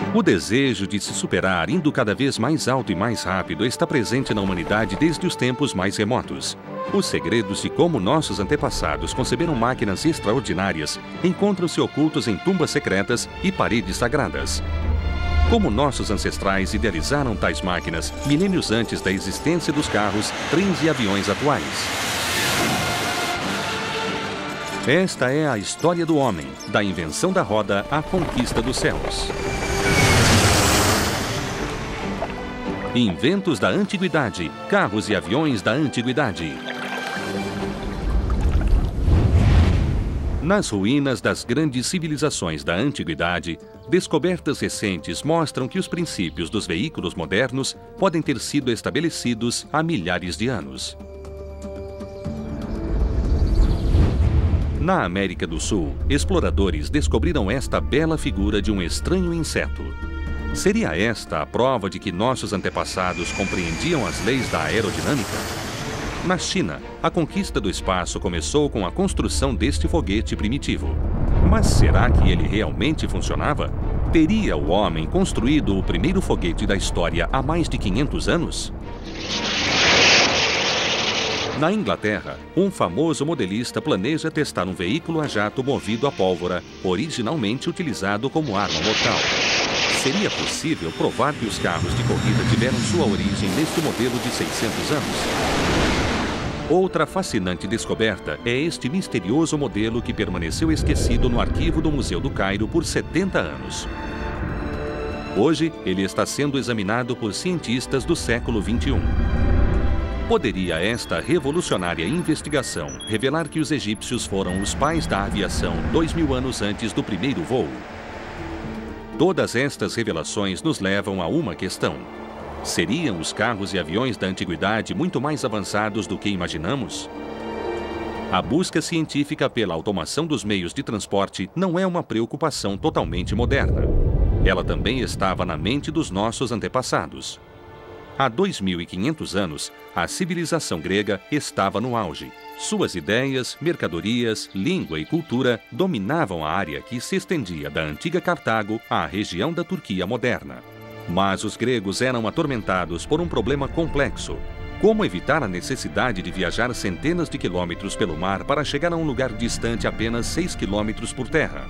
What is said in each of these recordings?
O desejo de se superar, indo cada vez mais alto e mais rápido, está presente na humanidade desde os tempos mais remotos. Os segredos de como nossos antepassados conceberam máquinas extraordinárias encontram-se ocultos em tumbas secretas e paredes sagradas. Como nossos ancestrais idealizaram tais máquinas milênios antes da existência dos carros, trens e aviões atuais. Esta é a história do homem, da invenção da roda à conquista dos céus. Inventos da Antiguidade, carros e aviões da Antiguidade. Nas ruínas das grandes civilizações da Antiguidade, descobertas recentes mostram que os princípios dos veículos modernos podem ter sido estabelecidos há milhares de anos. Na América do Sul, exploradores descobriram esta bela figura de um estranho inseto. Seria esta a prova de que nossos antepassados compreendiam as leis da aerodinâmica? Na China, a conquista do espaço começou com a construção deste foguete primitivo. Mas será que ele realmente funcionava? Teria o homem construído o primeiro foguete da história há mais de 500 anos? Na Inglaterra, um famoso modelista planeja testar um veículo a jato movido a pólvora, originalmente utilizado como arma mortal. Seria possível provar que os carros de corrida tiveram sua origem neste modelo de 600 anos? Outra fascinante descoberta é este misterioso modelo que permaneceu esquecido no arquivo do Museu do Cairo por 70 anos. Hoje, ele está sendo examinado por cientistas do século XXI. Poderia esta revolucionária investigação revelar que os egípcios foram os pais da aviação 2000 anos antes do primeiro voo? Todas estas revelações nos levam a uma questão. Seriam os carros e aviões da antiguidade muito mais avançados do que imaginamos? A busca científica pela automação dos meios de transporte não é uma preocupação totalmente moderna. Ela também estava na mente dos nossos antepassados. Há 2500 anos, a civilização grega estava no auge. Suas ideias, mercadorias, língua e cultura dominavam a área que se estendia da antiga Cartago à região da Turquia moderna. Mas os gregos eram atormentados por um problema complexo. Como evitar a necessidade de viajar centenas de quilômetros pelo mar para chegar a um lugar distante apenas 6 quilômetros por terra?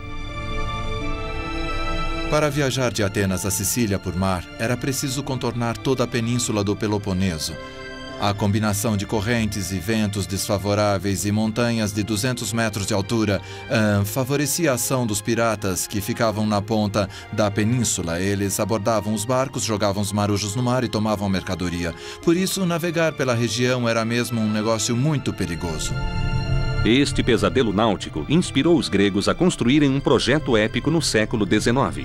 Para viajar de Atenas a Sicília por mar, era preciso contornar toda a península do Peloponeso. A combinação de correntes e ventos desfavoráveis e montanhas de 200 metros de altura favorecia a ação dos piratas que ficavam na ponta da península. Eles abordavam os barcos, jogavam os marujos no mar e tomavam mercadoria. Por isso, navegar pela região era mesmo um negócio muito perigoso. Este pesadelo náutico inspirou os gregos a construírem um projeto épico no século XIX.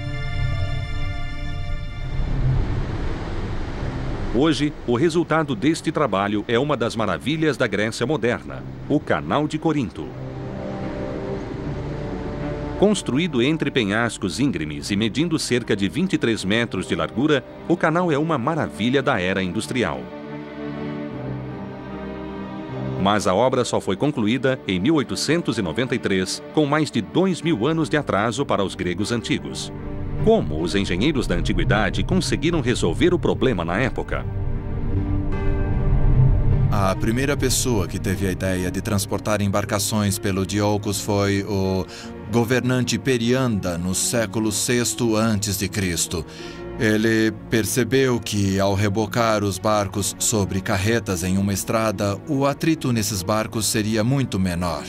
Hoje, o resultado deste trabalho é uma das maravilhas da Grécia moderna, o Canal de Corinto. Construído entre penhascos íngremes e medindo cerca de 23 metros de largura, o canal é uma maravilha da era industrial. Mas a obra só foi concluída em 1893, com mais de 2000 anos de atraso para os gregos antigos. Como os engenheiros da antiguidade conseguiram resolver o problema na época? A primeira pessoa que teve a ideia de transportar embarcações pelo Diolcos foi o governante Perianda, no século VI a.C. Ele percebeu que, ao rebocar os barcos sobre carretas em uma estrada, o atrito nesses barcos seria muito menor.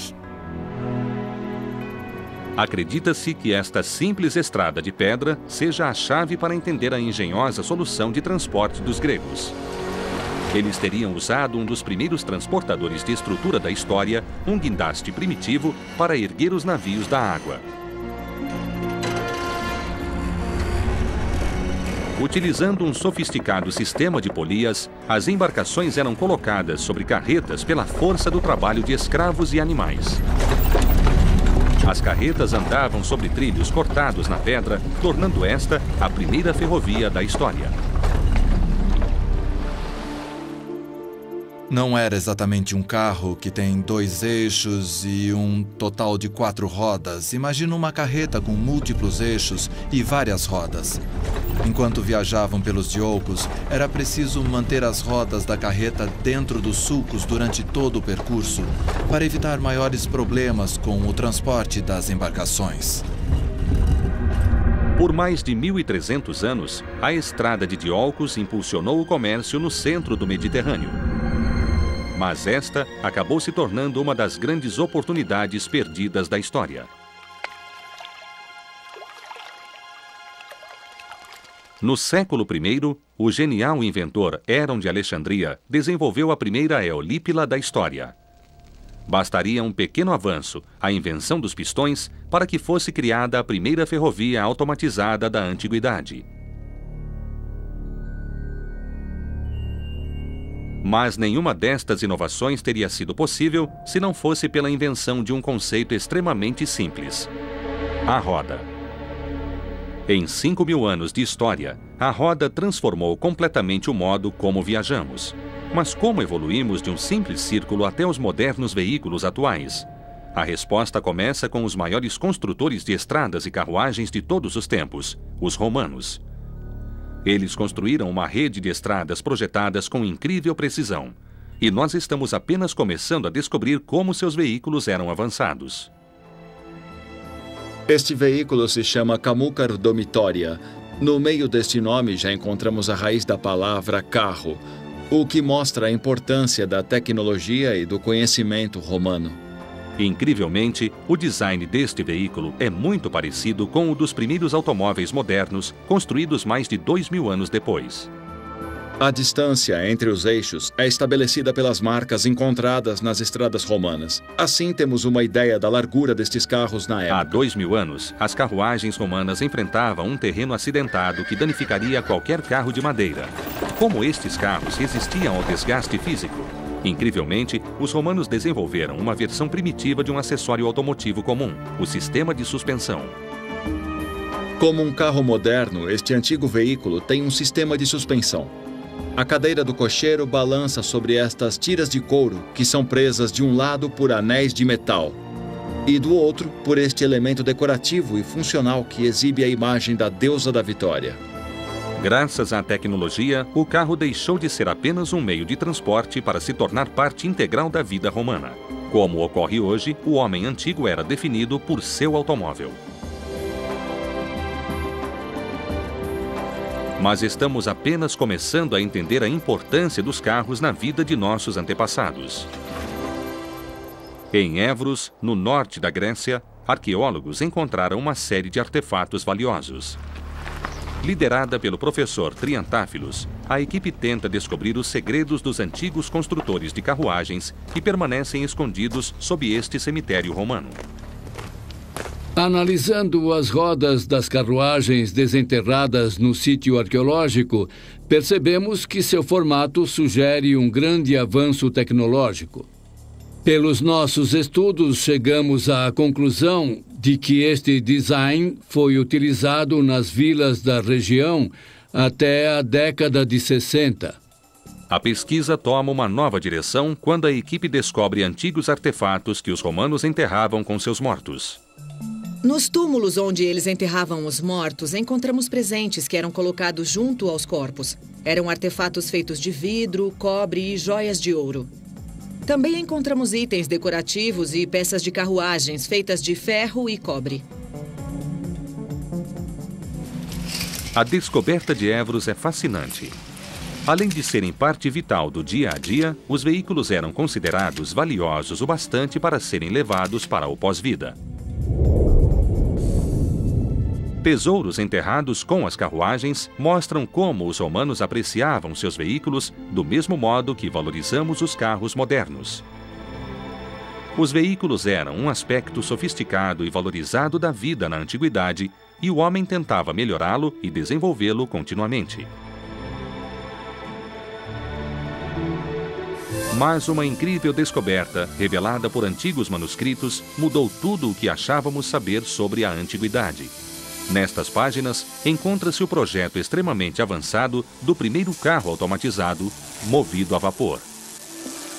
Acredita-se que esta simples estrada de pedra seja a chave para entender a engenhosa solução de transporte dos gregos. Eles teriam usado um dos primeiros transportadores de estrutura da história, um guindaste primitivo, para erguer os navios da água. Utilizando um sofisticado sistema de polias, as embarcações eram colocadas sobre carretas pela força do trabalho de escravos e animais. As carretas andavam sobre trilhos cortados na pedra, tornando esta a primeira ferrovia da história. Não era exatamente um carro que tem 2 eixos e um total de 4 rodas. Imagina uma carreta com múltiplos eixos e várias rodas. Enquanto viajavam pelos Diolcos, era preciso manter as rodas da carreta dentro dos sulcos durante todo o percurso, para evitar maiores problemas com o transporte das embarcações. Por mais de 1.300 anos, a estrada de Diolcos impulsionou o comércio no centro do Mediterrâneo. Mas esta acabou se tornando uma das grandes oportunidades perdidas da história. No século I, o genial inventor Hérón de Alexandria desenvolveu a primeira eolípila da história. Bastaria um pequeno avanço, a invenção dos pistões, para que fosse criada a primeira ferrovia automatizada da antiguidade. Mas nenhuma destas inovações teria sido possível se não fosse pela invenção de um conceito extremamente simples: a roda. Em 5.000 anos de história, a roda transformou completamente o modo como viajamos. Mas como evoluímos de um simples círculo até os modernos veículos atuais? A resposta começa com os maiores construtores de estradas e carruagens de todos os tempos, os romanos. Eles construíram uma rede de estradas projetadas com incrível precisão. E nós estamos apenas começando a descobrir como seus veículos eram avançados. Este veículo se chama Camúcar Domitória. No meio deste nome já encontramos a raiz da palavra carro, o que mostra a importância da tecnologia e do conhecimento romano. Incrivelmente, o design deste veículo é muito parecido com o dos primeiros automóveis modernos, construídos mais de 2.000 anos depois. A distância entre os eixos é estabelecida pelas marcas encontradas nas estradas romanas. Assim, temos uma ideia da largura destes carros na época. Há 2.000 anos, as carruagens romanas enfrentavam um terreno acidentado que danificaria qualquer carro de madeira. Como estes carros resistiam ao desgaste físico? Incrivelmente, os romanos desenvolveram uma versão primitiva de um acessório automotivo comum, o sistema de suspensão. Como um carro moderno, este antigo veículo tem um sistema de suspensão. A cadeira do cocheiro balança sobre estas tiras de couro que são presas de um lado por anéis de metal e do outro por este elemento decorativo e funcional que exibe a imagem da deusa da vitória. Graças à tecnologia, o carro deixou de ser apenas um meio de transporte para se tornar parte integral da vida romana. Como ocorre hoje, o homem antigo era definido por seu automóvel. Mas estamos apenas começando a entender a importância dos carros na vida de nossos antepassados. Em Évros, no norte da Grécia, arqueólogos encontraram uma série de artefatos valiosos. Liderada pelo professor Triantáfilos, a equipe tenta descobrir os segredos dos antigos construtores de carruagens que permanecem escondidos sob este cemitério romano. Analisando as rodas das carruagens desenterradas no sítio arqueológico, percebemos que seu formato sugere um grande avanço tecnológico. Pelos nossos estudos, chegamos à conclusão de que este design foi utilizado nas vilas da região até a década de 60. A pesquisa toma uma nova direção quando a equipe descobre antigos artefatos que os romanos enterravam com seus mortos. Nos túmulos onde eles enterravam os mortos, encontramos presentes que eram colocados junto aos corpos. Eram artefatos feitos de vidro, cobre e joias de ouro. Também encontramos itens decorativos e peças de carruagens feitas de ferro e cobre. A descoberta de Évros é fascinante. Além de serem parte vital do dia a dia, os veículos eram considerados valiosos o bastante para serem levados para o pós-vida. Tesouros enterrados com as carruagens mostram como os romanos apreciavam seus veículos do mesmo modo que valorizamos os carros modernos. Os veículos eram um aspecto sofisticado e valorizado da vida na antiguidade, e o homem tentava melhorá-lo e desenvolvê-lo continuamente. Mas uma incrível descoberta, revelada por antigos manuscritos, mudou tudo o que achávamos saber sobre a antiguidade. Nestas páginas, encontra-se o projeto extremamente avançado do primeiro carro automatizado, movido a vapor.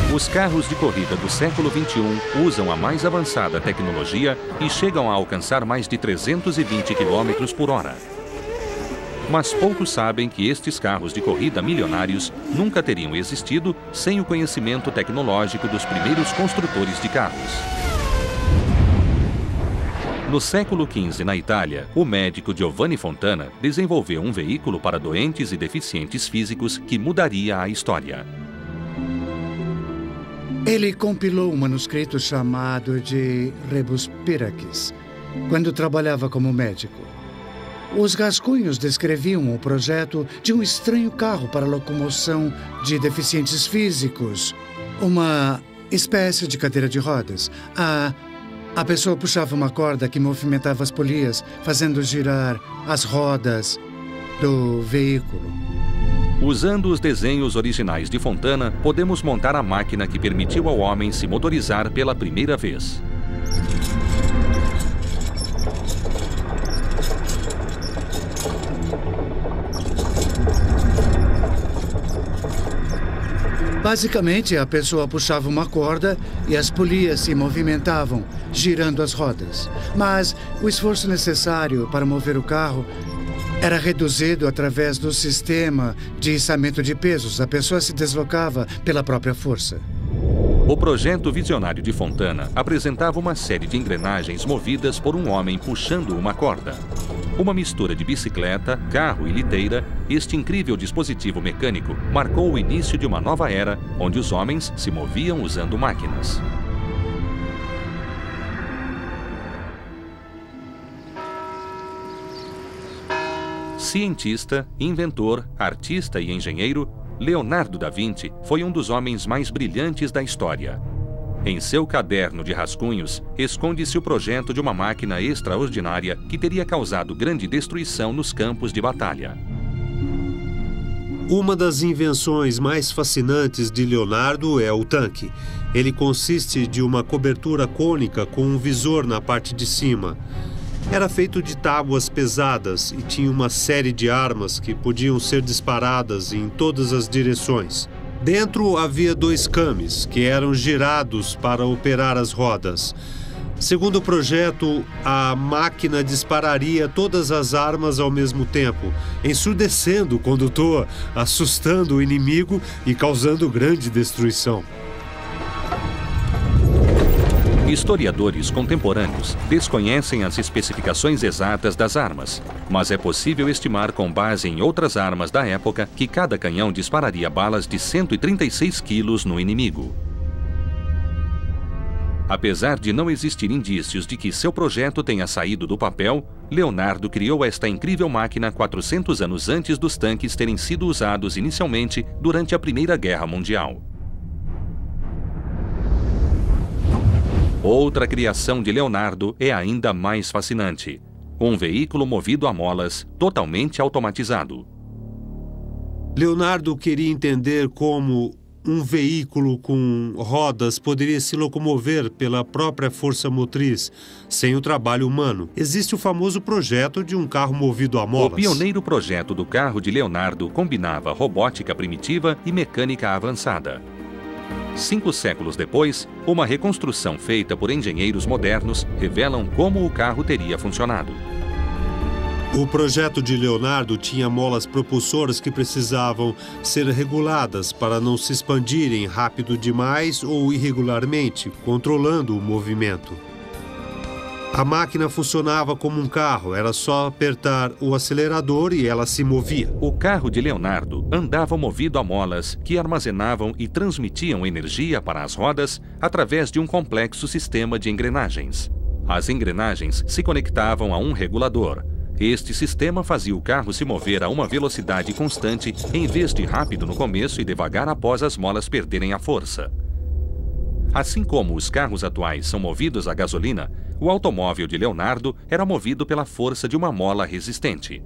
Os carros de corrida do século XXI usam a mais avançada tecnologia e chegam a alcançar mais de 320 km por hora. Mas poucos sabem que estes carros de corrida milionários nunca teriam existido sem o conhecimento tecnológico dos primeiros construtores de carros. No século XV, na Itália, o médico Giovanni Fontana desenvolveu um veículo para doentes e deficientes físicos que mudaria a história. Ele compilou um manuscrito chamado de Rebus Piracis, quando trabalhava como médico. Os rascunhos descreviam o projeto de um estranho carro para locomoção de deficientes físicos, uma espécie de cadeira de rodas. A pessoa puxava uma corda que movimentava as polias, fazendo girar as rodas do veículo. Usando os desenhos originais de Fontana, podemos montar a máquina que permitiu ao homem se motorizar pela primeira vez. Basicamente, a pessoa puxava uma corda e as polias se movimentavam, girando as rodas. Mas o esforço necessário para mover o carro era reduzido através do sistema de içamento de pesos. A pessoa se deslocava pela própria força. O projeto visionário de Fontana apresentava uma série de engrenagens movidas por um homem puxando uma corda. Uma mistura de bicicleta, carro e liteira, este incrível dispositivo mecânico marcou o início de uma nova era, onde os homens se moviam usando máquinas. Cientista, inventor, artista e engenheiro, Leonardo da Vinci foi um dos homens mais brilhantes da história. Em seu caderno de rascunhos, esconde-se o projeto de uma máquina extraordinária que teria causado grande destruição nos campos de batalha. Uma das invenções mais fascinantes de Leonardo é o tanque. Ele consiste de uma cobertura cônica com um visor na parte de cima. Era feito de tábuas pesadas e tinha uma série de armas que podiam ser disparadas em todas as direções. Dentro havia 2 cames, que eram girados para operar as rodas. Segundo o projeto, a máquina dispararia todas as armas ao mesmo tempo, ensurdecendo o condutor, assustando o inimigo e causando grande destruição. Historiadores contemporâneos desconhecem as especificações exatas das armas, mas é possível estimar com base em outras armas da época que cada canhão dispararia balas de 136 quilos no inimigo. Apesar de não existir indícios de que seu projeto tenha saído do papel, Leonardo criou esta incrível máquina 400 anos antes dos tanques terem sido usados inicialmente durante a Primeira Guerra Mundial. Outra criação de Leonardo é ainda mais fascinante: um veículo movido a molas, totalmente automatizado. Leonardo queria entender como um veículo com rodas poderia se locomover pela própria força motriz, sem o trabalho humano. Existe o famoso projeto de um carro movido a molas. O pioneiro projeto do carro de Leonardo combinava robótica primitiva e mecânica avançada. 5 séculos depois, uma reconstrução feita por engenheiros modernos revelam como o carro teria funcionado. O projeto de Leonardo tinha molas propulsoras que precisavam ser reguladas para não se expandirem rápido demais ou irregularmente, controlando o movimento. A máquina funcionava como um carro, era só apertar o acelerador e ela se movia. O carro de Leonardo andava movido a molas que armazenavam e transmitiam energia para as rodas através de um complexo sistema de engrenagens. As engrenagens se conectavam a um regulador. Este sistema fazia o carro se mover a uma velocidade constante, em vez de rápido no começo e devagar após as molas perderem a força. Assim como os carros atuais são movidos a gasolina, o automóvel de Leonardo era movido pela força de uma mola resistente.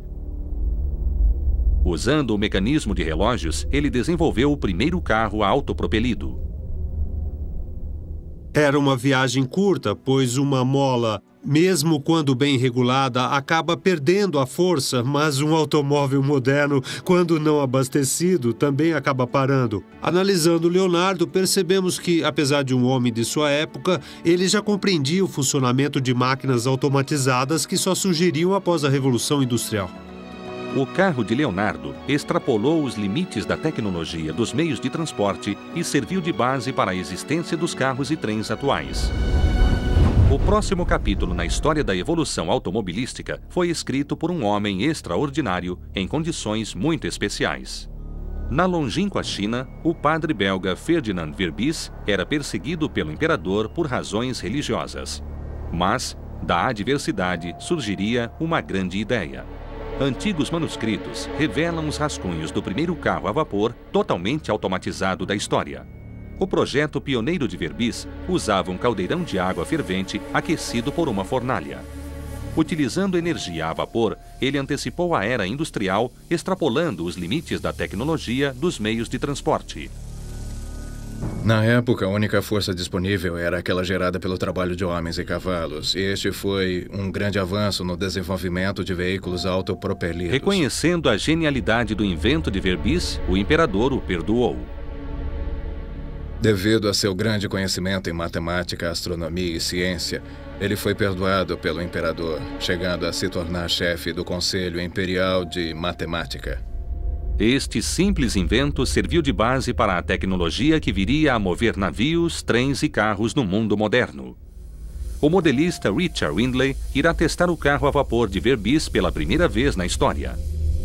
Usando o mecanismo de relógios, ele desenvolveu o primeiro carro autopropelido. Era uma viagem curta, pois uma mola mesmo quando bem regulada, acaba perdendo a força, mas um automóvel moderno, quando não abastecido, também acaba parando. Analisando Leonardo, percebemos que, apesar de um homem de sua época, ele já compreendia o funcionamento de máquinas automatizadas que só surgiriam após a Revolução Industrial. O carro de Leonardo extrapolou os limites da tecnologia dos meios de transporte e serviu de base para a existência dos carros e trens atuais. O próximo capítulo na história da evolução automobilística foi escrito por um homem extraordinário em condições muito especiais. Na longínqua China, o padre belga Ferdinand Verbis era perseguido pelo imperador por razões religiosas. Mas, da adversidade, surgiria uma grande ideia. Antigos manuscritos revelam os rascunhos do primeiro carro a vapor totalmente automatizado da história. O projeto pioneiro de Verbis usava um caldeirão de água fervente aquecido por uma fornalha. Utilizando energia a vapor, ele antecipou a era industrial, extrapolando os limites da tecnologia dos meios de transporte. Na época, a única força disponível era aquela gerada pelo trabalho de homens e cavalos. Este foi um grande avanço no desenvolvimento de veículos autopropelidos. Reconhecendo a genialidade do invento de Verbis, o imperador o perdoou. Devido a seu grande conhecimento em matemática, astronomia e ciência, ele foi perdoado pelo imperador, chegando a se tornar chefe do Conselho Imperial de Matemática. Este simples invento serviu de base para a tecnologia que viria a mover navios, trens e carros no mundo moderno. O modelista Richard Windley irá testar o carro a vapor de Verbis pela primeira vez na história.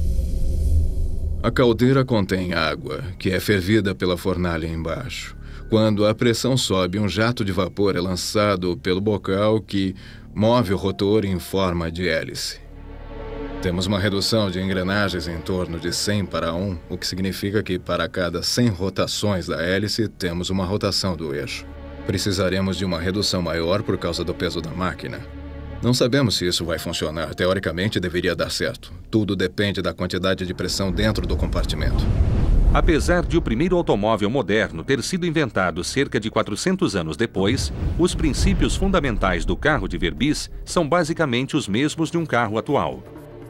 A caldeira contém água, que é fervida pela fornalha embaixo. Quando a pressão sobe, um jato de vapor é lançado pelo bocal que move o rotor em forma de hélice. Temos uma redução de engrenagens em torno de 100 para 1, o que significa que para cada 100 rotações da hélice, temos uma rotação do eixo. Precisaremos de uma redução maior por causa do peso da máquina. Não sabemos se isso vai funcionar. Teoricamente, deveria dar certo. Tudo depende da quantidade de pressão dentro do compartimento. Apesar de o primeiro automóvel moderno ter sido inventado cerca de 400 anos depois, os princípios fundamentais do carro de Verbis são basicamente os mesmos de um carro atual.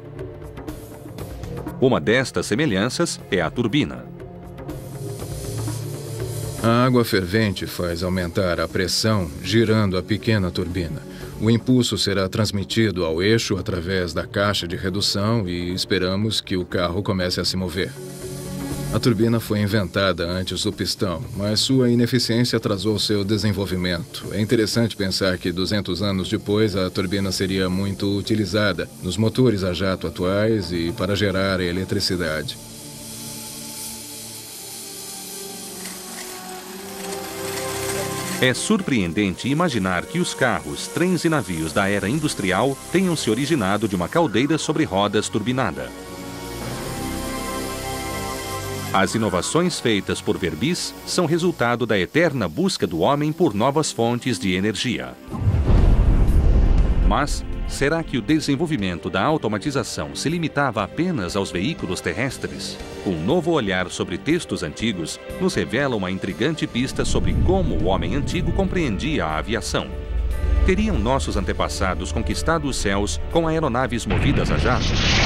Uma destas semelhanças é a turbina. A água fervente faz aumentar a pressão girando a pequena turbina. O impulso será transmitido ao eixo através da caixa de redução e esperamos que o carro comece a se mover. A turbina foi inventada antes do pistão, mas sua ineficiência atrasou seu desenvolvimento. É interessante pensar que 200 anos depois a turbina seria muito utilizada nos motores a jato atuais e para gerar eletricidade. É surpreendente imaginar que os carros, trens e navios da era industrial tenham se originado de uma caldeira sobre rodas turbinada. As inovações feitas por Verbis são resultado da eterna busca do homem por novas fontes de energia. Mas, será que o desenvolvimento da automatização se limitava apenas aos veículos terrestres? Um novo olhar sobre textos antigos nos revela uma intrigante pista sobre como o homem antigo compreendia a aviação. Teriam nossos antepassados conquistado os céus com aeronaves movidas a jato?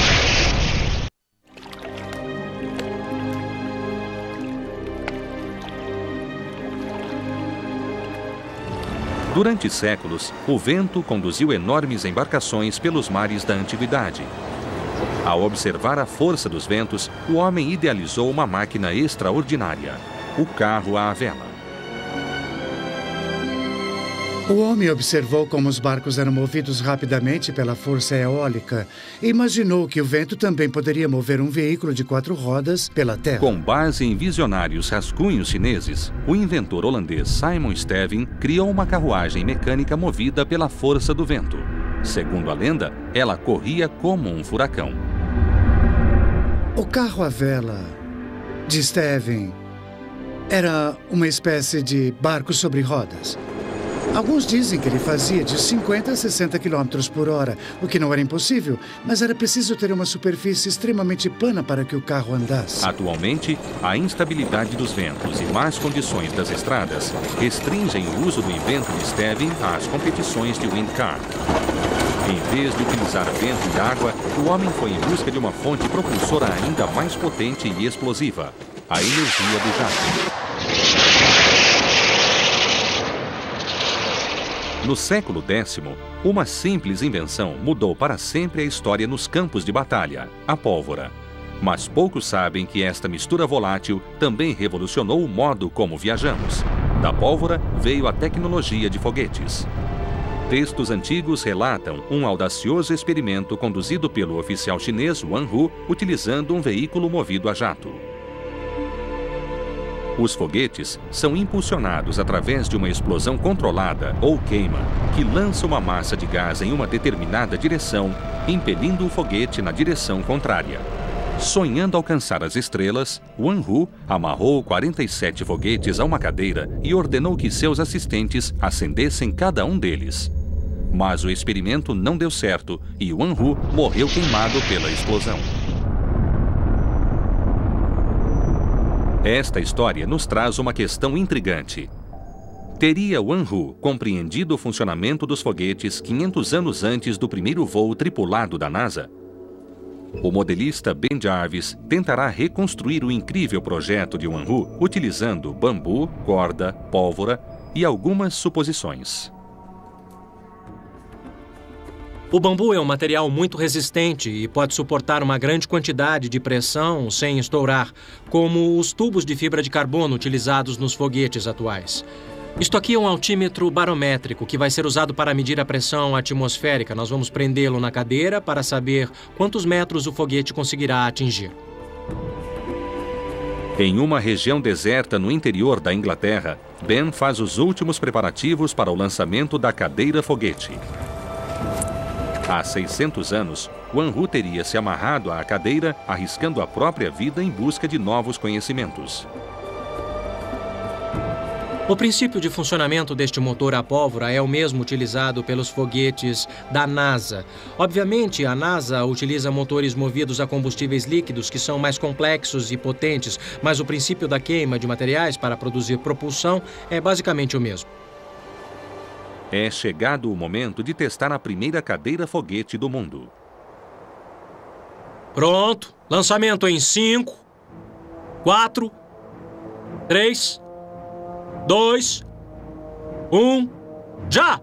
Durante séculos, o vento conduziu enormes embarcações pelos mares da antiguidade. Ao observar a força dos ventos, o homem idealizou uma máquina extraordinária, o carro à vela. O homem observou como os barcos eram movidos rapidamente pela força eólica e imaginou que o vento também poderia mover um veículo de 4 rodas pela terra. Com base em visionários rascunhos chineses, o inventor holandês Simon Stevin criou uma carruagem mecânica movida pela força do vento. Segundo a lenda, ela corria como um furacão. O carro à vela de Stevin era uma espécie de barco sobre rodas. Alguns dizem que ele fazia de 50 a 60 km por hora, o que não era impossível, mas era preciso ter uma superfície extremamente plana para que o carro andasse. Atualmente, a instabilidade dos ventos e más condições das estradas restringem o uso do invento de Stevin às competições de windcar. Em vez de utilizar vento e água, o homem foi em busca de uma fonte propulsora ainda mais potente e explosiva, a energia do jato. No século X, uma simples invenção mudou para sempre a história nos campos de batalha, a pólvora. Mas poucos sabem que esta mistura volátil também revolucionou o modo como viajamos. Da pólvora veio a tecnologia de foguetes. Textos antigos relatam um audacioso experimento conduzido pelo oficial chinês Wan Hu utilizando um veículo movido a jato. Os foguetes são impulsionados através de uma explosão controlada ou queima, que lança uma massa de gás em uma determinada direção, impelindo o foguete na direção contrária. Sonhando alcançar as estrelas, Wan Hu amarrou 47 foguetes a uma cadeira e ordenou que seus assistentes acendessem cada um deles. Mas o experimento não deu certo e Wan Hu morreu queimado pela explosão. Esta história nos traz uma questão intrigante. Teria Wan Hu compreendido o funcionamento dos foguetes 500 anos antes do primeiro voo tripulado da NASA? O modelista Ben Jarvis tentará reconstruir o incrível projeto de Wan Hu utilizando bambu, corda, pólvora e algumas suposições. O bambu é um material muito resistente e pode suportar uma grande quantidade de pressão sem estourar, como os tubos de fibra de carbono utilizados nos foguetes atuais. Isto aqui é um altímetro barométrico que vai ser usado para medir a pressão atmosférica. Nós vamos prendê-lo na cadeira para saber quantos metros o foguete conseguirá atingir. Em uma região deserta no interior da Inglaterra, Ben faz os últimos preparativos para o lançamento da cadeira foguete. Há 600 anos, Wan Hu teria se amarrado à cadeira, arriscando a própria vida em busca de novos conhecimentos. O princípio de funcionamento deste motor a pólvora é o mesmo utilizado pelos foguetes da NASA. Obviamente, a NASA utiliza motores movidos a combustíveis líquidos que são mais complexos e potentes, mas o princípio da queima de materiais para produzir propulsão é basicamente o mesmo. É chegado o momento de testar a primeira cadeira foguete do mundo. Pronto. Lançamento em 5, 4, 3, 2, 1, já!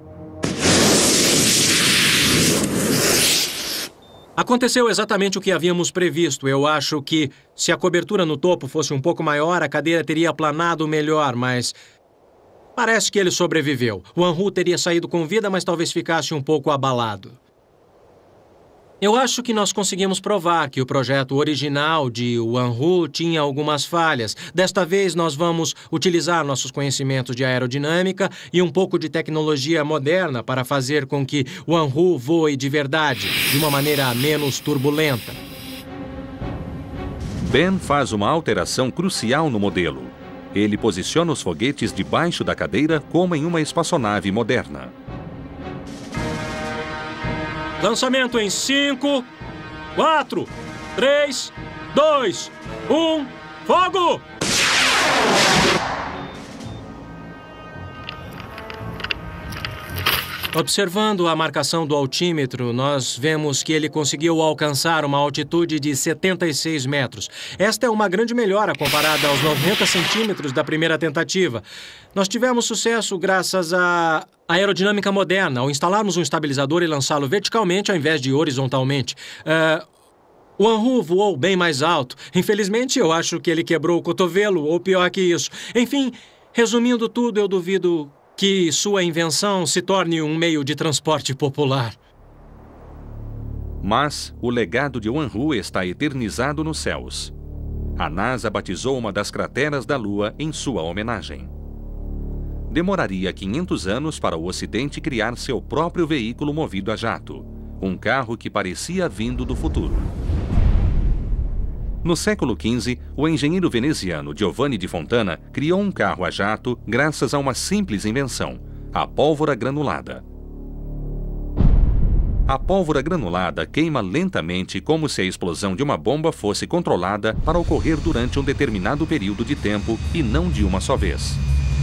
Aconteceu exatamente o que havíamos previsto. Eu acho que, se a cobertura no topo fosse um pouco maior, a cadeira teria planado melhor, mas parece que ele sobreviveu. Wan Hu teria saído com vida, mas talvez ficasse um pouco abalado. Eu acho que nós conseguimos provar que o projeto original de Wan Hu tinha algumas falhas. Desta vez, nós vamos utilizar nossos conhecimentos de aerodinâmica e um pouco de tecnologia moderna para fazer com que Wan Hu voe de verdade, de uma maneira menos turbulenta. Ben faz uma alteração crucial no modelo. Ele posiciona os foguetes debaixo da cadeira como em uma espaçonave moderna. Lançamento em 5, 4, 3, 2, 1, fogo! Observando a marcação do altímetro, nós vemos que ele conseguiu alcançar uma altitude de 76 metros. Esta é uma grande melhora comparada aos 90 centímetros da primeira tentativa. Nós tivemos sucesso graças à aerodinâmica moderna, ao instalarmos um estabilizador e lançá-lo verticalmente ao invés de horizontalmente. O Wan Hu voou bem mais alto. Infelizmente, eu acho que ele quebrou o cotovelo, ou pior que isso. Enfim, resumindo tudo, eu duvido que sua invenção se torne um meio de transporte popular. Mas o legado de Wan Hu está eternizado nos céus. A NASA batizou uma das crateras da Lua em sua homenagem. Demoraria 500 anos para o Ocidente criar seu próprio veículo movido a jato, um carro que parecia vindo do futuro. No século XV, o engenheiro veneziano Giovanni di Fontana criou um carro a jato graças a uma simples invenção, a pólvora granulada. A pólvora granulada queima lentamente como se a explosão de uma bomba fosse controlada para ocorrer durante um determinado período de tempo e não de uma só vez.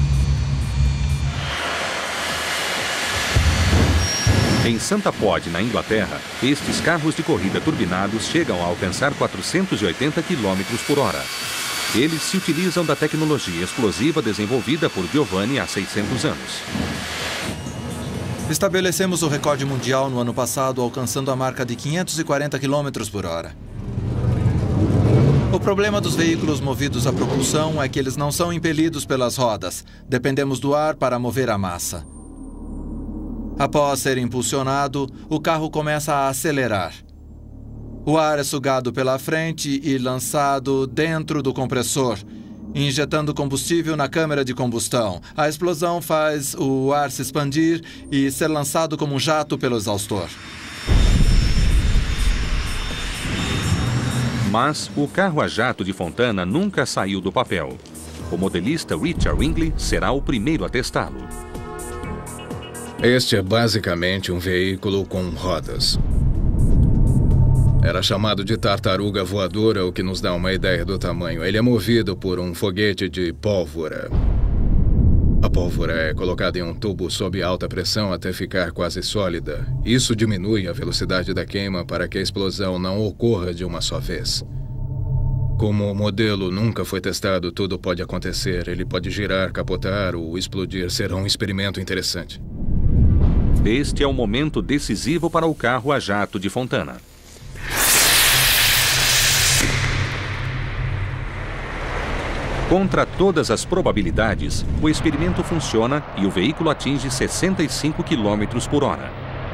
Em Santa Pod, na Inglaterra, estes carros de corrida turbinados chegam a alcançar 480 km por hora. Eles se utilizam da tecnologia explosiva desenvolvida por Giovanni há 600 anos. Estabelecemos o recorde mundial no ano passado, alcançando a marca de 540 km por hora. O problema dos veículos movidos a propulsão é que eles não são impelidos pelas rodas. Dependemos do ar para mover a massa. Após ser impulsionado, o carro começa a acelerar. O ar é sugado pela frente e lançado dentro do compressor, injetando combustível na câmara de combustão. A explosão faz o ar se expandir e ser lançado como um jato pelo exaustor. Mas o carro a jato de Fontana nunca saiu do papel. O modelista Richard Wingley será o primeiro a testá-lo. Este é basicamente um veículo com rodas. Era chamado de tartaruga voadora, o que nos dá uma ideia do tamanho. Ele é movido por um foguete de pólvora. A pólvora é colocada em um tubo sob alta pressão até ficar quase sólida. Isso diminui a velocidade da queima para que a explosão não ocorra de uma só vez. Como o modelo nunca foi testado, tudo pode acontecer. Ele pode girar, capotar ou explodir. Será um experimento interessante. Este é o momento decisivo para o carro a jato de Fontana. Contra todas as probabilidades, o experimento funciona e o veículo atinge 65 km por hora.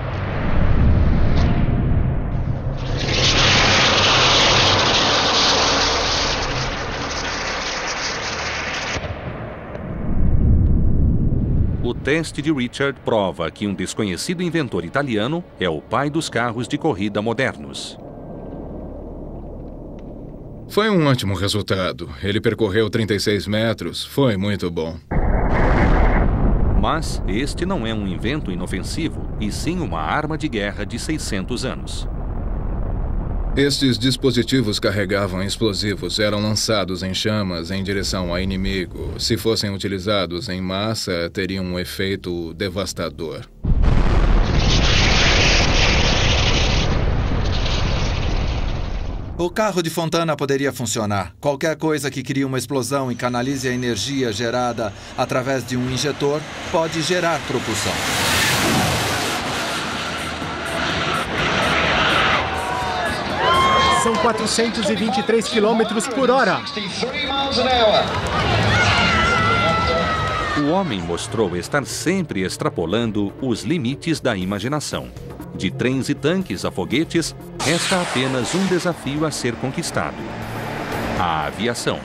O teste de Richard prova que um desconhecido inventor italiano é o pai dos carros de corrida modernos. Foi um ótimo resultado. Ele percorreu 36 metros. Foi muito bom. Mas este não é um invento inofensivo, e sim uma arma de guerra de 600 anos. Estes dispositivos carregavam explosivos, eram lançados em chamas em direção ao inimigo. Se fossem utilizados em massa, teriam um efeito devastador. O carro de Fontana poderia funcionar. Qualquer coisa que crie uma explosão e canalize a energia gerada através de um injetor pode gerar propulsão. São 423 km por hora. O homem mostrou estar sempre extrapolando os limites da imaginação. De trens e tanques a foguetes, resta apenas um desafio a ser conquistado: a aviação.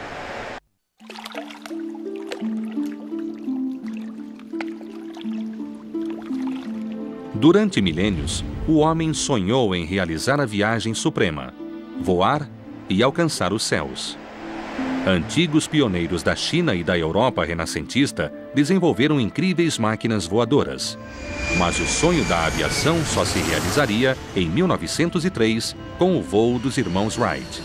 Durante milênios, o homem sonhou em realizar a viagem suprema, voar e alcançar os céus. Antigos pioneiros da China e da Europa renascentista desenvolveram incríveis máquinas voadoras. Mas o sonho da aviação só se realizaria em 1903 com o voo dos irmãos Wright.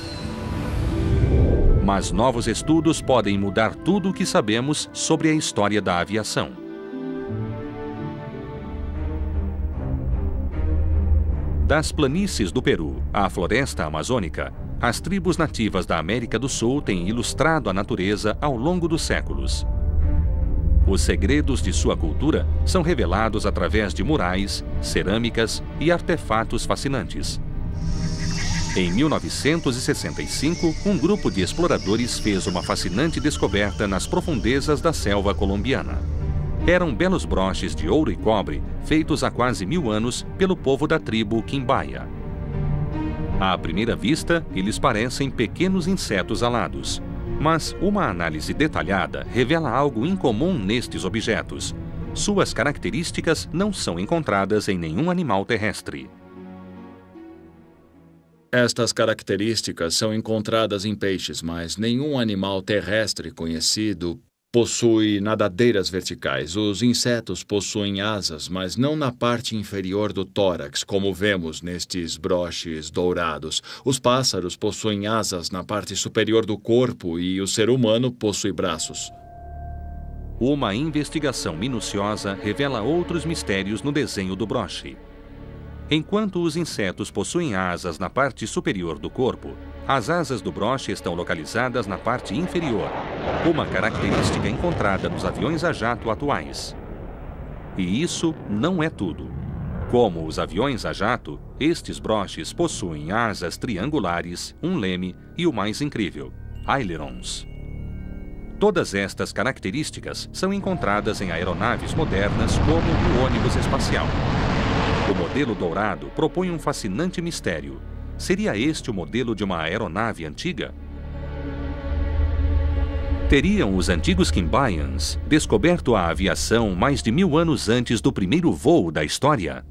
Mas novos estudos podem mudar tudo o que sabemos sobre a história da aviação. Das planícies do Peru à floresta amazônica, as tribos nativas da América do Sul têm ilustrado a natureza ao longo dos séculos. Os segredos de sua cultura são revelados através de murais, cerâmicas e artefatos fascinantes. Em 1965, um grupo de exploradores fez uma fascinante descoberta nas profundezas da selva colombiana. Eram belos broches de ouro e cobre feitos há quase 1000 anos pelo povo da tribo Quimbaya. À primeira vista, eles parecem pequenos insetos alados. Mas uma análise detalhada revela algo incomum nestes objetos. Suas características não são encontradas em nenhum animal terrestre. Estas características são encontradas em peixes, mas nenhum animal terrestre conhecido possui nadadeiras verticais. Os insetos possuem asas, mas não na parte inferior do tórax, como vemos nestes broches dourados. Os pássaros possuem asas na parte superior do corpo e o ser humano possui braços. Uma investigação minuciosa revela outros mistérios no desenho do broche. Enquanto os insetos possuem asas na parte superior do corpo, as asas do broche estão localizadas na parte inferior, uma característica encontrada nos aviões a jato atuais. E isso não é tudo. Como os aviões a jato, estes broches possuem asas triangulares, um leme e o mais incrível, ailerons. Todas estas características são encontradas em aeronaves modernas como o ônibus espacial. O modelo dourado propõe um fascinante mistério. Seria este o modelo de uma aeronave antiga? Teriam os antigos Quimbayans descoberto a aviação mais de 1000 anos antes do primeiro voo da história?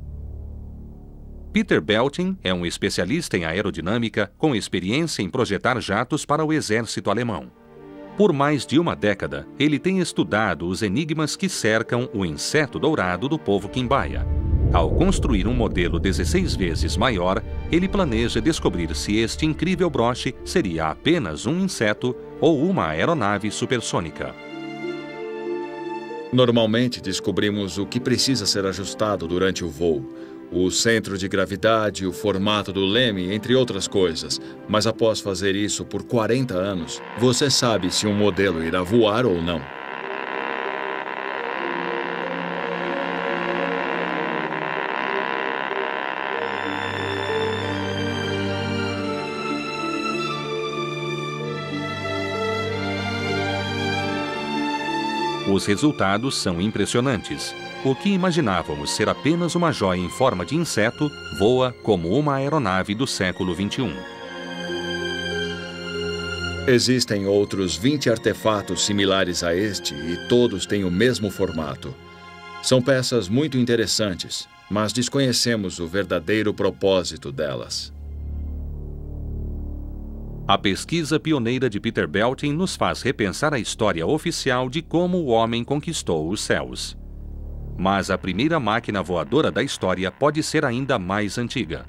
Peter Belting é um especialista em aerodinâmica com experiência em projetar jatos para o exército alemão. Por mais de uma década, ele tem estudado os enigmas que cercam o inseto dourado do povo Quimbaya. Ao construir um modelo 16 vezes maior, ele planeja descobrir se este incrível broche seria apenas um inseto ou uma aeronave supersônica. Normalmente descobrimos o que precisa ser ajustado durante o voo. O centro de gravidade, o formato do leme, entre outras coisas. Mas após fazer isso por 40 anos, você sabe se um modelo irá voar ou não. Os resultados são impressionantes. O que imaginávamos ser apenas uma joia em forma de inseto voa como uma aeronave do século XXI. Existem outros 20 artefatos similares a este e todos têm o mesmo formato. São peças muito interessantes, mas desconhecemos o verdadeiro propósito delas. A pesquisa pioneira de Peter Belting nos faz repensar a história oficial de como o homem conquistou os céus. Mas a primeira máquina voadora da história pode ser ainda mais antiga.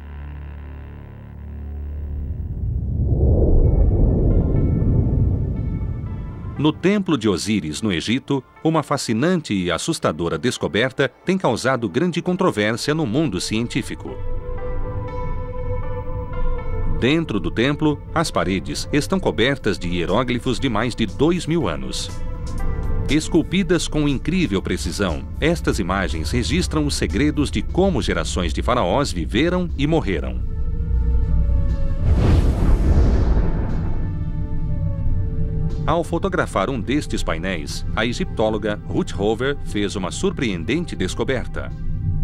No Templo de Osíris, no Egito, uma fascinante e assustadora descoberta tem causado grande controvérsia no mundo científico. Dentro do templo, as paredes estão cobertas de hieróglifos de mais de 2000 anos. Esculpidas com incrível precisão, estas imagens registram os segredos de como gerações de faraós viveram e morreram. Ao fotografar um destes painéis, a egiptóloga Ruth Hover fez uma surpreendente descoberta.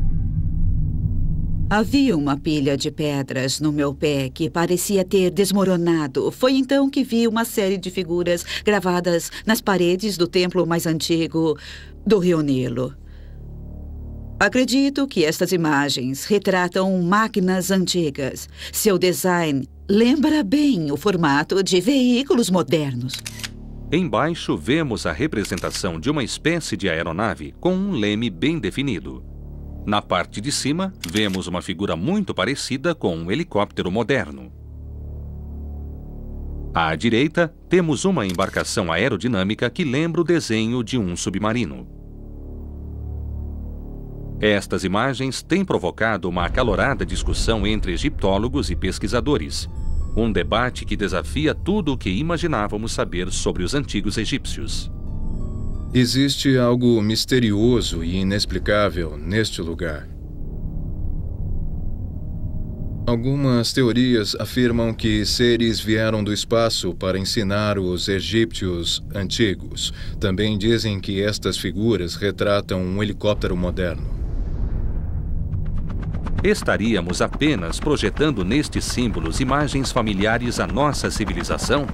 Havia uma pilha de pedras no meu pé que parecia ter desmoronado. Foi então que vi uma série de figuras gravadas nas paredes do templo mais antigo do Rio Nilo. Acredito que estas imagens retratam máquinas antigas. Seu design lembra bem o formato de veículos modernos. Embaixo vemos a representação de uma espécie de aeronave com um leme bem definido. Na parte de cima, vemos uma figura muito parecida com um helicóptero moderno. À direita, temos uma embarcação aerodinâmica que lembra o desenho de um submarino. Estas imagens têm provocado uma acalorada discussão entre egiptólogos e pesquisadores, um debate que desafia tudo o que imaginávamos saber sobre os antigos egípcios. Existe algo misterioso e inexplicável neste lugar. Algumas teorias afirmam que seres vieram do espaço para ensinar os egípcios antigos. Também dizem que estas figuras retratam um helicóptero moderno. Estaríamos apenas projetando nestes símbolos imagens familiares à nossa civilização?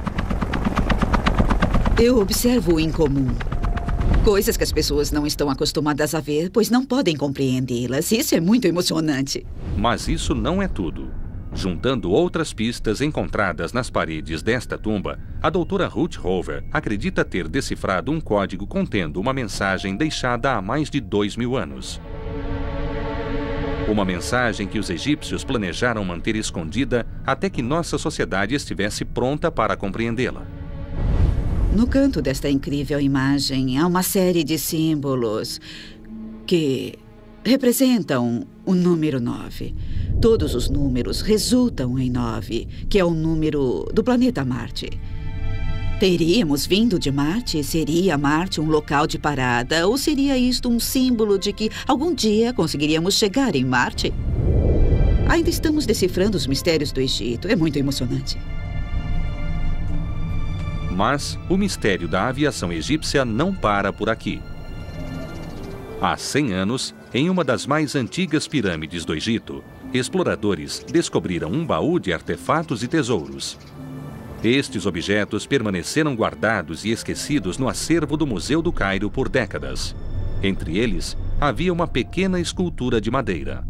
Eu observo o incomum. Coisas que as pessoas não estão acostumadas a ver, pois não podem compreendê-las. Isso é muito emocionante. Mas isso não é tudo. Juntando outras pistas encontradas nas paredes desta tumba, a doutora Ruth Hover acredita ter decifrado um código contendo uma mensagem deixada há mais de 2.000 anos. Uma mensagem que os egípcios planejaram manter escondida até que nossa sociedade estivesse pronta para compreendê-la. No canto desta incrível imagem há uma série de símbolos que representam o número 9. Todos os números resultam em 9, que é o número do planeta Marte. Teríamos vindo de Marte? Seria Marte um local de parada? Ou seria isto um símbolo de que algum dia conseguiríamos chegar em Marte? Ainda estamos decifrando os mistérios do Egito. É muito emocionante. Mas o mistério da aviação egípcia não para por aqui. Há 100 anos, em uma das mais antigas pirâmides do Egito, exploradores descobriram um baú de artefatos e tesouros. Estes objetos permaneceram guardados e esquecidos no acervo do Museu do Cairo por décadas. Entre eles, havia uma pequena escultura de madeira.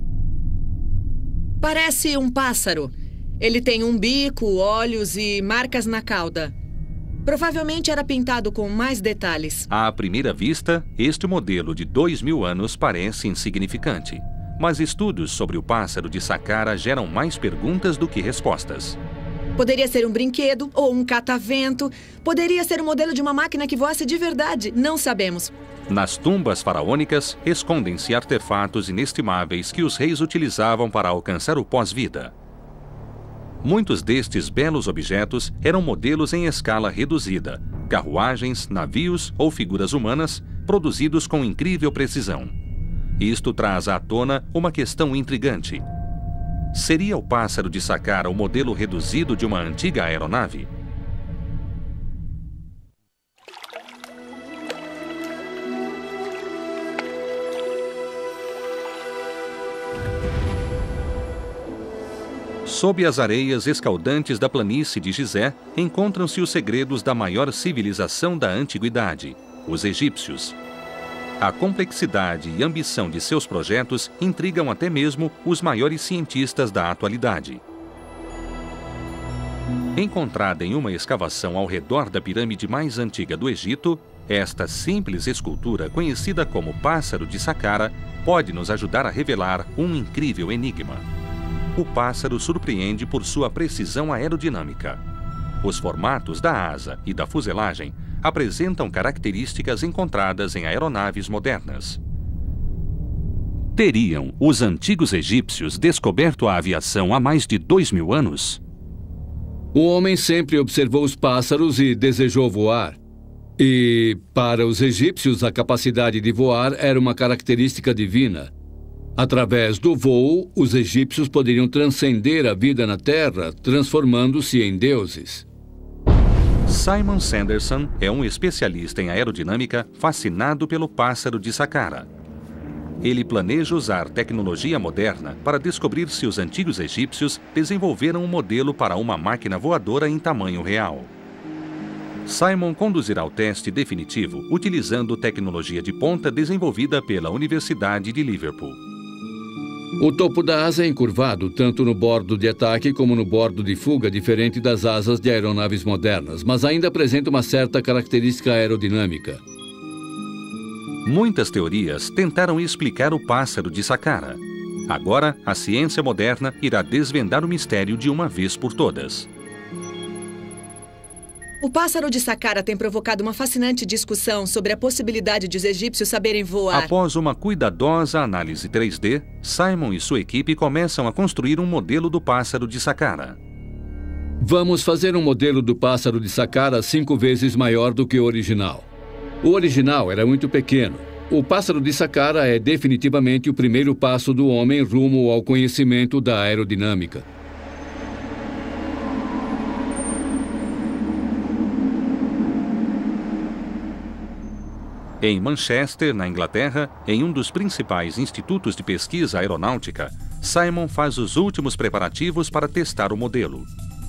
Parece um pássaro. Ele tem um bico, olhos e marcas na cauda. Provavelmente era pintado com mais detalhes. À primeira vista, este modelo de 2.000 anos parece insignificante. Mas estudos sobre o pássaro de Saqqara geram mais perguntas do que respostas. Poderia ser um brinquedo ou um catavento. Poderia ser o modelo de uma máquina que voasse de verdade. Não sabemos. Nas tumbas faraônicas, escondem-se artefatos inestimáveis que os reis utilizavam para alcançar o pós-vida. Muitos destes belos objetos eram modelos em escala reduzida, carruagens, navios ou figuras humanas produzidos com incrível precisão. Isto traz à tona uma questão intrigante. Seria o pássaro de Saqqara o modelo reduzido de uma antiga aeronave? Sob as areias escaldantes da planície de Gizé, encontram-se os segredos da maior civilização da antiguidade, os egípcios. A complexidade e ambição de seus projetos intrigam até mesmo os maiores cientistas da atualidade. Encontrada em uma escavação ao redor da pirâmide mais antiga do Egito, esta simples escultura, conhecida como Pássaro de Saqqara, pode nos ajudar a revelar um incrível enigma. O pássaro surpreende por sua precisão aerodinâmica. Os formatos da asa e da fuselagem apresentam características encontradas em aeronaves modernas. Teriam os antigos egípcios descoberto a aviação há mais de 2.000 anos? O homem sempre observou os pássaros e desejou voar. E, para os egípcios, a capacidade de voar era uma característica divina. Através do voo, os egípcios poderiam transcender a vida na Terra, transformando-se em deuses. Simon Sanderson é um especialista em aerodinâmica fascinado pelo pássaro de Saqqara. Ele planeja usar tecnologia moderna para descobrir se os antigos egípcios desenvolveram um modelo para uma máquina voadora em tamanho real. Simon conduzirá o teste definitivo utilizando tecnologia de ponta desenvolvida pela Universidade de Liverpool. O topo da asa é encurvado tanto no bordo de ataque como no bordo de fuga, diferente das asas de aeronaves modernas, mas ainda apresenta uma certa característica aerodinâmica. Muitas teorias tentaram explicar o pássaro de Saqqara. Agora, a ciência moderna irá desvendar o mistério de uma vez por todas. O pássaro de Saqqara tem provocado uma fascinante discussão sobre a possibilidade de os egípcios saberem voar. Após uma cuidadosa análise 3D, Simon e sua equipe começam a construir um modelo do pássaro de Saqqara. Vamos fazer um modelo do pássaro de Saqqara 5 vezes maior do que o original. O original era muito pequeno. O pássaro de Saqqara é definitivamente o primeiro passo do homem rumo ao conhecimento da aerodinâmica. Em Manchester, na Inglaterra, em um dos principais institutos de pesquisa aeronáutica, Simon faz os últimos preparativos para testar o modelo.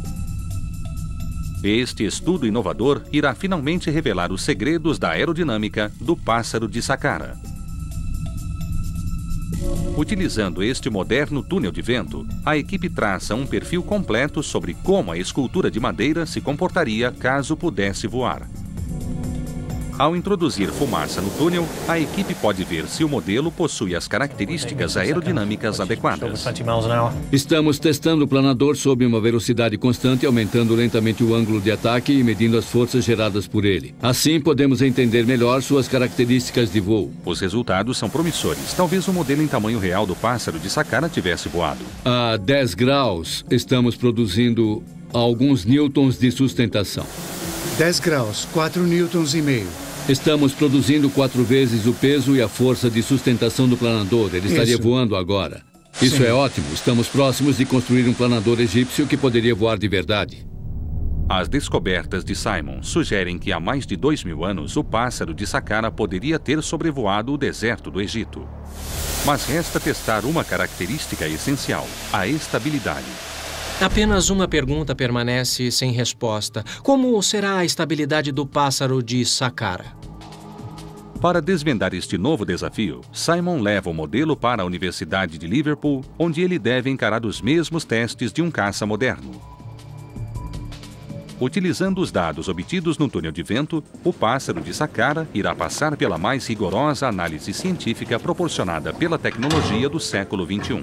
Este estudo inovador irá finalmente revelar os segredos da aerodinâmica do pássaro de Saqqara. Utilizando este moderno túnel de vento, a equipe traça um perfil completo sobre como a escultura de madeira se comportaria caso pudesse voar. Ao introduzir fumaça no túnel, a equipe pode ver se o modelo possui as características aerodinâmicas adequadas. Estamos testando o planador sob uma velocidade constante, aumentando lentamente o ângulo de ataque e medindo as forças geradas por ele. Assim, podemos entender melhor suas características de voo. Os resultados são promissores. Talvez o modelo em tamanho real do pássaro de Saqqara tivesse voado. A 10 graus, estamos produzindo alguns newtons de sustentação. 10 graus, 4 newtons e meio. Estamos produzindo 4 vezes o peso e a força de sustentação do planador. Ele estaria voando agora. Isso Sim. é ótimo. Estamos próximos de construir um planador egípcio que poderia voar de verdade. As descobertas de Simon sugerem que há mais de 2.000 anos o pássaro de Saqqara poderia ter sobrevoado o deserto do Egito. Mas resta testar uma característica essencial: a estabilidade. Apenas uma pergunta permanece sem resposta. Como será a estabilidade do pássaro de Saqqara? Para desvendar este novo desafio, Simon leva o modelo para a Universidade de Liverpool, onde ele deve encarar os mesmos testes de um caça moderno. Utilizando os dados obtidos no túnel de vento, o pássaro de Saqqara irá passar pela mais rigorosa análise científica proporcionada pela tecnologia do século XXI.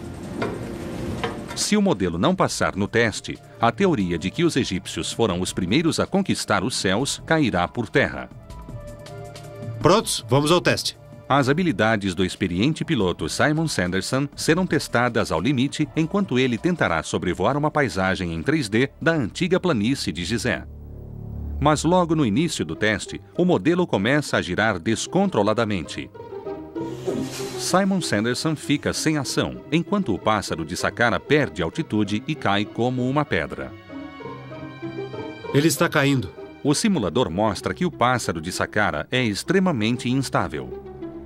Se o modelo não passar no teste, a teoria de que os egípcios foram os primeiros a conquistar os céus cairá por terra. Prontos? Vamos ao teste. As habilidades do experiente piloto Simon Sanderson serão testadas ao limite enquanto ele tentará sobrevoar uma paisagem em 3D da antiga planície de Gizé. Mas logo no início do teste, o modelo começa a girar descontroladamente. Simon Sanderson fica sem ação, enquanto o pássaro de Saqqara perde altitude e cai como uma pedra. Ele está caindo. O simulador mostra que o pássaro de Saqqara é extremamente instável.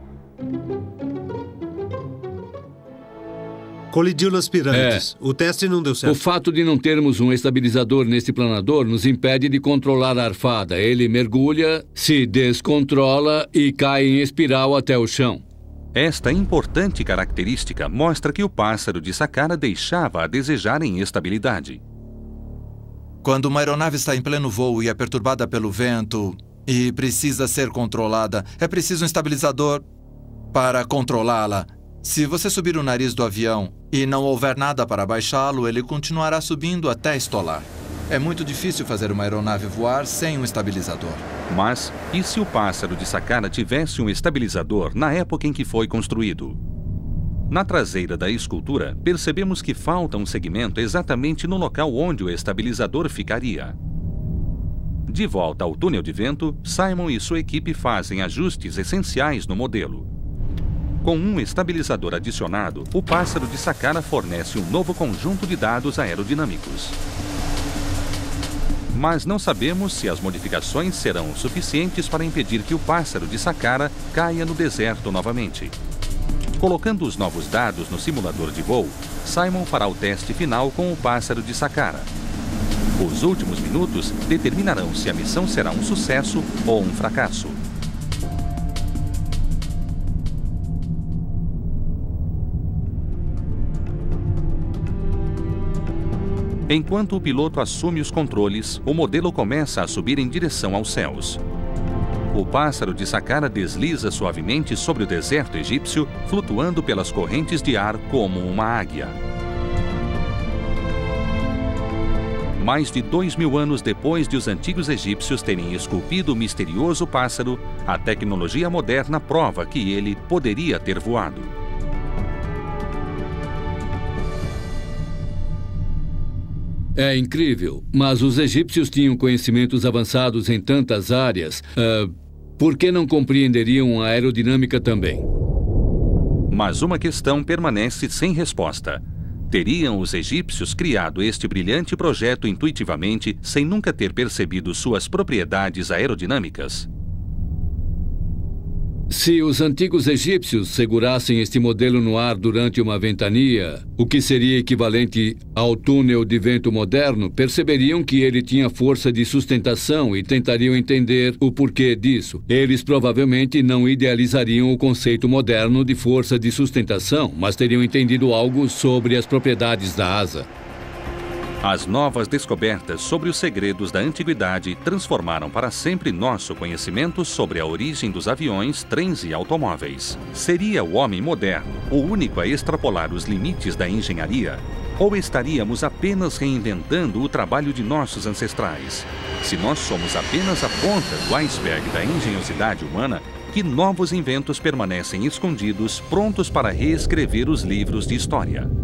Colidiu nas pirâmides. O teste não deu certo. O fato de não termos um estabilizador neste planador nos impede de controlar a arfada. Ele mergulha, se descontrola e cai em espiral até o chão. Esta importante característica mostra que o pássaro de Saqqara deixava a desejar em estabilidade. Quando uma aeronave está em pleno voo e é perturbada pelo vento e precisa ser controlada, é preciso um estabilizador para controlá-la. Se você subir o nariz do avião e não houver nada para baixá-lo, ele continuará subindo até estolar. É muito difícil fazer uma aeronave voar sem um estabilizador. Mas, e se o pássaro de Saqqara tivesse um estabilizador na época em que foi construído? Na traseira da escultura, percebemos que falta um segmento exatamente no local onde o estabilizador ficaria. De volta ao túnel de vento, Simon e sua equipe fazem ajustes essenciais no modelo. Com um estabilizador adicionado, o pássaro de Saqqara fornece um novo conjunto de dados aerodinâmicos. Mas não sabemos se as modificações serão suficientes para impedir que o pássaro de Saqqara caia no deserto novamente. Colocando os novos dados no simulador de voo, Simon fará o teste final com o pássaro de Saqqara. Os últimos minutos determinarão se a missão será um sucesso ou um fracasso. Enquanto o piloto assume os controles, o modelo começa a subir em direção aos céus. O pássaro de Saqqara desliza suavemente sobre o deserto egípcio, flutuando pelas correntes de ar como uma águia. Mais de 2.000 anos depois de os antigos egípcios terem esculpido o misterioso pássaro, a tecnologia moderna prova que ele poderia ter voado. É incrível, mas os egípcios tinham conhecimentos avançados em tantas áreas. Por que não compreenderiam a aerodinâmica também? Mas uma questão permanece sem resposta. Teriam os egípcios criado este brilhante projeto intuitivamente sem nunca ter percebido suas propriedades aerodinâmicas? Se os antigos egípcios segurassem este modelo no ar durante uma ventania, o que seria equivalente ao túnel de vento moderno, perceberiam que ele tinha força de sustentação e tentariam entender o porquê disso. Eles provavelmente não idealizariam o conceito moderno de força de sustentação, mas teriam entendido algo sobre as propriedades da asa. As novas descobertas sobre os segredos da antiguidade transformaram para sempre nosso conhecimento sobre a origem dos aviões, trens e automóveis. Seria o homem moderno o único a extrapolar os limites da engenharia? Ou estaríamos apenas reinventando o trabalho de nossos ancestrais? Se nós somos apenas a ponta do iceberg da engenhosidade humana, que novos inventos permanecem escondidos, prontos para reescrever os livros de história?